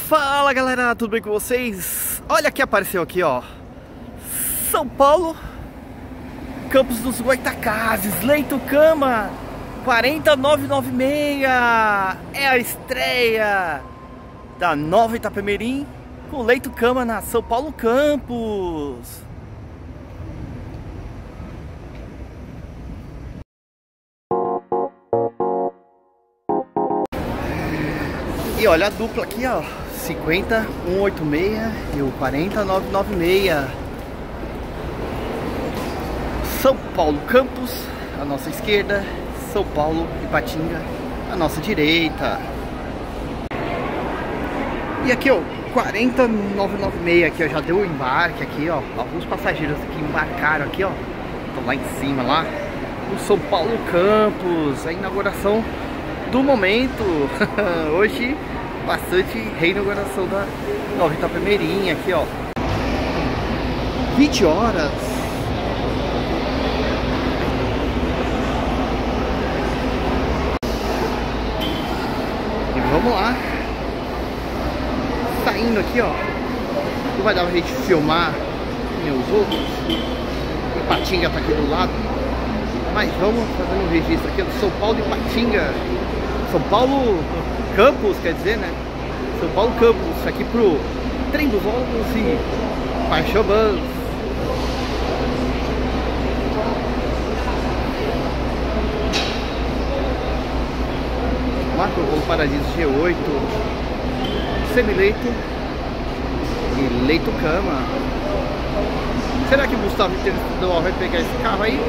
Fala galera, tudo bem com vocês? Olha que apareceu aqui, ó, São Paulo, Campos dos Goytacazes, Leito Cama 40996. É a estreia da nova Itapemirim com Leito Cama na São Paulo Campos. E olha a dupla aqui, ó, 50186 e o 40996. São Paulo Campos, a nossa esquerda, São Paulo Ipatinga, a nossa direita. E aqui, ó, 40996 aqui, ó, já deu o embarque aqui, ó. Alguns passageiros que embarcaram aqui, ó, estão lá em cima, lá no São Paulo Campos, a inauguração do momento. Hoje bastante reinauguração da nova Itapemirim aqui, ó, 20 horas. E vamos lá, saindo aqui, ó, não vai dar pra gente filmar nem os outros. O Ipatinga tá aqui do lado, mas vamos fazendo um registro aqui do São Paulo Ipatinga, São Paulo Campos, quer dizer, né? São Paulo Campos, aqui pro Trem dos Ônibus e Paixão Bus. Marco Polo Paradiso G8, Semileito e Leito Cama. Será que o Gustavo Internacional vai pegar esse carro aí?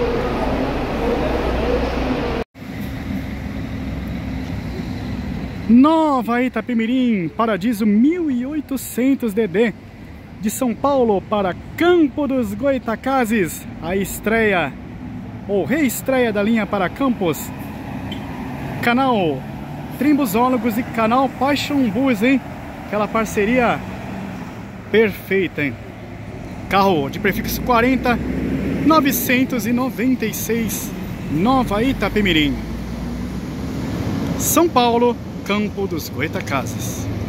Nova Itapemirim, Paradiso 1800 DD, de São Paulo para Campo dos Goytacazes, a estreia ou reestreia da linha para Campos. Canal Trimbusólogos e canal Paixão Bus, hein? Aquela parceria perfeita, hein? Carro de prefixo 40996, Nova Itapemirim, São Paulo, Campo dos Goytacazes.